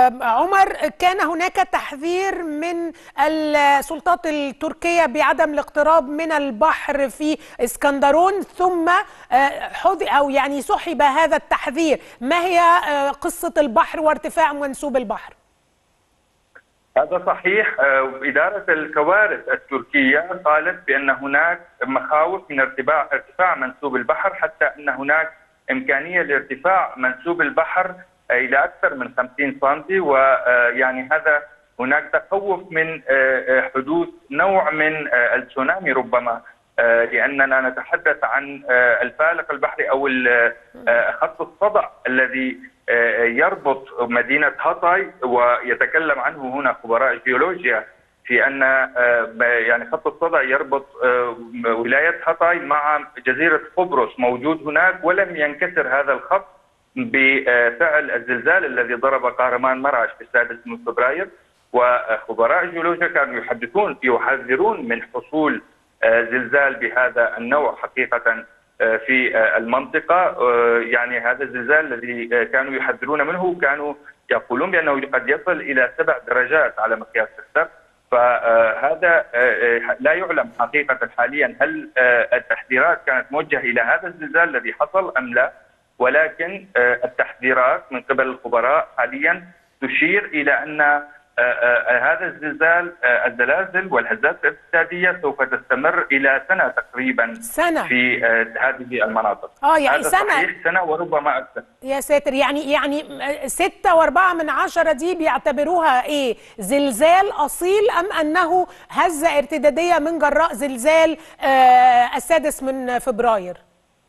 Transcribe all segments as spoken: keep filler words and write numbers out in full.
عمر، كان هناك تحذير من السلطات التركية بعدم الاقتراب من البحر في اسكندرون، ثم حذ أو يعني سحب هذا التحذير. ما هي قصة البحر وارتفاع منسوب البحر؟ هذا صحيح. إدارة الكوارث التركية قالت بأن هناك مخاوف من ارتفاع ارتفاع منسوب البحر، حتى أن هناك إمكانية لارتفاع منسوب البحر إلى أكثر من خمسين سنتي، ويعني هذا هناك تخوف من حدوث نوع من التسونامي ربما، لأننا نتحدث عن الفالق البحري أو خط الصدع الذي يربط مدينة هاتاي، ويتكلم عنه هنا خبراء الجيولوجيا في أن يعني خط الصدع يربط ولاية هاتاي مع جزيرة قبرص موجود هناك، ولم ينكسر هذا الخط بفعل الزلزال الذي ضرب قهرمان مرعش في السادس من فبراير. وخبراء الجيولوجيا كانوا يحدثون يحذرون من حصول زلزال بهذا النوع حقيقة في المنطقة. يعني هذا الزلزال الذي كانوا يحذرون منه كانوا يقولون بأنه قد يصل إلى سبع درجات على مقياس ريختر، فهذا لا يعلم حقيقة حاليا هل التحذيرات كانت موجهة إلى هذا الزلزال الذي حصل أم لا، ولكن التحذيرات من قبل الخبراء حاليا تشير إلى أن هذا الزلزال الزلازل والهزات الارتدادية سوف تستمر إلى سنة تقريبا سنة في هذه المناطق. اه يعني هذا سنة صحيح، سنة وربما أكثر. يا ساتر. يعني يعني ستة وأربعة من عشرة دي بيعتبروها إيه؟ زلزال أصيل أم أنه هزة ارتدادية من جراء زلزال آه السادس من فبراير؟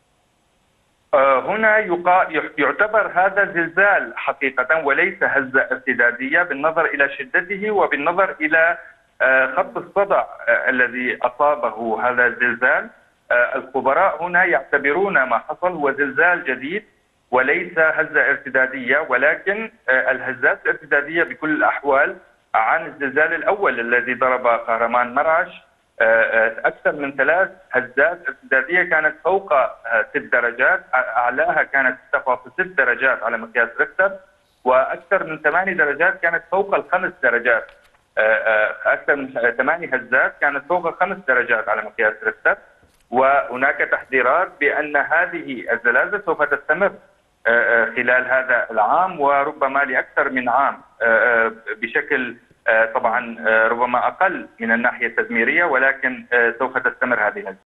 هنا يعتبر هذا زلزال حقيقة وليس هزة ارتدادية بالنظر إلى شدته وبالنظر إلى خط الصدع الذي أصابه هذا الزلزال. الخبراء هنا يعتبرون ما حصل هو زلزال جديد وليس هزة ارتدادية، ولكن الهزات الارتدادية بكل الأحوال عن الزلزال الأول الذي ضرب قهرمان مرعش أكثر من ثلاث هزات ارتدادية كانت فوق ست درجات، أعلاها كانت تفاصيل ست درجات على مقياس ريختر، وأكثر من ثماني درجات كانت فوق الخمس درجات. أكثر من ثماني هزات كانت فوق خمس درجات على مقياس ريختر، وهناك تحذيرات بأن هذه الزلازل سوف تستمر خلال هذا العام وربما لأكثر من عام بشكل طبعا ربما أقل من الناحية التدميرية، ولكن سوف تستمر هذه